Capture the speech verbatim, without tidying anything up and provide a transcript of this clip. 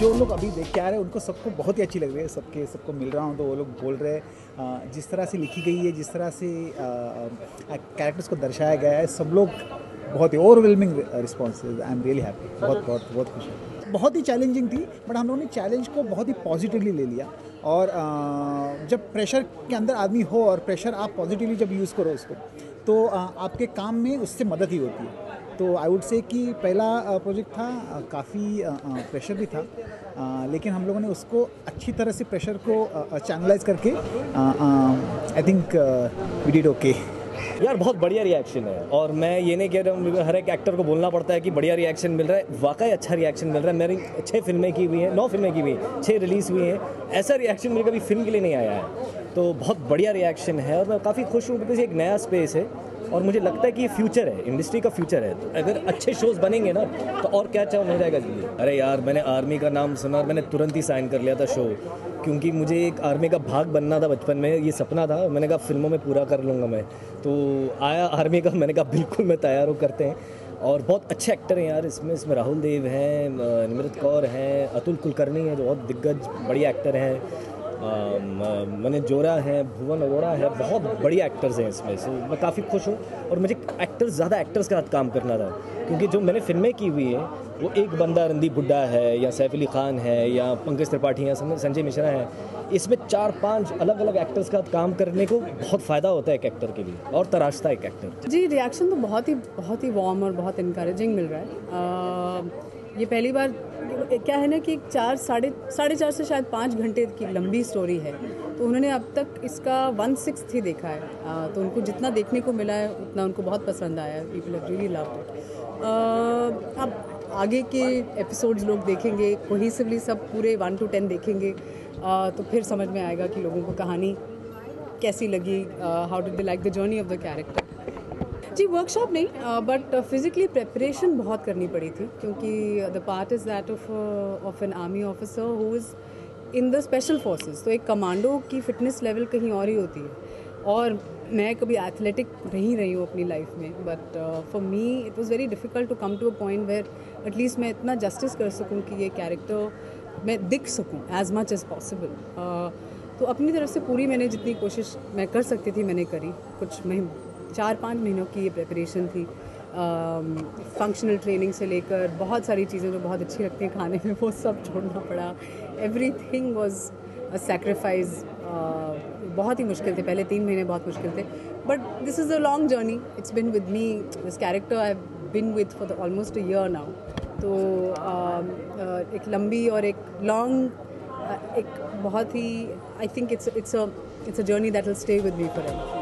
जो लोग अभी देख के आ रहे हैं उनको सबको बहुत ही अच्छी लग रही है, सबके सबको मिल रहा हूँ तो वो लोग बोल रहे हैं जिस तरह से लिखी गई है, जिस तरह से कैरेक्टर्स को दर्शाया गया है, सब लोग बहुत ही overwhelming response. I am really happy, बहुत बहुत बहुत खुश है। बहुत ही चैलेंजिंग थी बट हम लोगों ने चैलेंज को बहुत ही पॉजिटिवली ले लिया। और आ, जब प्रेशर के अंदर आदमी हो और प्रेशर आप पॉजिटिवली जब यूज़ करो उसको, तो आ, आपके काम में उससे मदद ही होती है। तो आई वुड से कि पहला प्रोजेक्ट था, काफ़ी प्रेशर भी था, आ, लेकिन हम लोगों ने उसको अच्छी तरह से प्रेशर को चैनलाइज करके I think we did okay. यार बहुत बढ़िया रिएक्शन है, और मैं ये नहीं कह रहा हूँ हर एक एक्टर को बोलना पड़ता है कि बढ़िया रिएक्शन मिल रहा है, वाकई अच्छा रिएक्शन मिल रहा है। मेरी छः फिल्में की हुई हैं, नौ फिल्में की हुई हैं, छः रिलीज़ हुई हैं, ऐसा रिएक्शन मेरे कभी फिल्म के लिए नहीं आया है। तो बहुत बढ़िया रिएक्शन है और मैं काफ़ी खुश हूँ बिकॉज एक नया स्पेस है और मुझे लगता है कि ये फ्यूचर है, इंडस्ट्री का फ्यूचर है। तो अगर अच्छे शोज़ बनेंगे ना तो और क्या चाहो हो जाएगा जिंदगी। अरे यार मैंने आर्मी का नाम सुना और मैंने तुरंत ही साइन कर लिया था शो, क्योंकि मुझे एक आर्मी का भाग बनना था बचपन में, ये सपना था। मैंने कहा फिल्मों में पूरा कर लूँगा मैं, तो आया आर्मी का, मैंने कहा बिल्कुल मैं तैयार हो, करते हैं। और बहुत अच्छे एक्टर हैं यार इसमें इसमें राहुल देव हैं, निमृत कौर हैं, अतुल कुलकर्णी हैं जो बहुत दिग्गज बढ़िया एक्टर हैं, मैंने जोरा है, भुवन अरोड़ा है, बहुत बढ़िया एक्टर्स हैं इसमें। सो मैं काफ़ी खुश हूँ और मुझे एक्टर्स ज़्यादा एक्टर्स के साथ काम करना था, क्योंकि जो मैंने फिल्में की हुई है वो एक बंदा रणदीप हुड्डा है या सैफ अली खान है या पंकज त्रिपाठी है, संजय मिश्रा है। इसमें चार पांच अलग अलग एक्टर्स के साथ काम करने को बहुत फ़ायदा होता है एक एक्टर के लिए, और तराशता है एक एक्टर। जी रिएक्शन तो बहुत ही बहुत ही वार्म और बहुत इनकरेजिंग मिल रहा है। आ, ये पहली बार क्या है ना कि चार साढ़े साढ़े चार से शायद पाँच घंटे की लंबी स्टोरी है, तो उन्होंने अब तक इसका वन सिक्स्थ ही देखा है। आ, तो उनको जितना देखने को मिला है उतना उनको बहुत पसंद आया है। People have really loved it. अब आगे के एपिसोड्स लोग देखेंगे कोहेसिवली, सब पूरे वन टू टेन देखेंगे, आ, तो फिर समझ में आएगा कि लोगों को कहानी कैसी लगी, how did they like the journey of the character. जी वर्कशॉप नहीं, बट फिज़िकली प्रेपरेशन बहुत करनी पड़ी थी, क्योंकि the part is that of of an army officer who is in the special forces. तो एक कमांडो की फिटनेस लेवल कहीं और ही होती है, और मैं कभी एथलेटिक नहीं रही हूँ अपनी लाइफ में, but for me it was very difficult to come to a point where at least मैं इतना जस्टिस कर सकूँ कि ये कैरेक्टर मैं दिख सकूँ एज मच एज़ पॉसिबल। तो अपनी तरफ से पूरी मैंने जितनी कोशिश मैं कर सकती थी मैंने करी। कुछ महीने चार पाँच महीनों की ये प्रिपरेशन थी, फंक्शनल uh, ट्रेनिंग से लेकर बहुत सारी चीज़ें जो बहुत अच्छी लगती हैं खाने में, वो सब छोड़ना पड़ा। Everything was a sacrifice. बहुत ही मुश्किल थे, पहले तीन महीने बहुत मुश्किल थे, but this is a long journey. It's been with me, this character I have been with for the almost a year now. तो uh, uh, एक लंबी और एक लॉन्ग uh, एक बहुत ही I think it's it's a it's a journey that will stay with me forever.